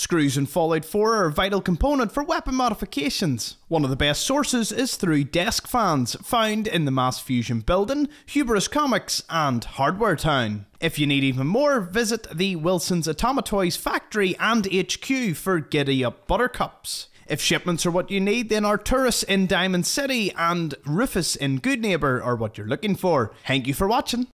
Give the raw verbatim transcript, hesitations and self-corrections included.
Screws in Fallout four are a vital component for weapon modifications. One of the best sources is through desk fans, found in the Mass Fusion building, Hubris Comics and Hardware Town. If you need even more, visit the Wilson's Atomatoys factory and H Q for Giddy Up Buttercups. If shipments are what you need, then Arturus in Diamond City and Rufus in Good Neighbour are what you're looking for. Thank you for watching.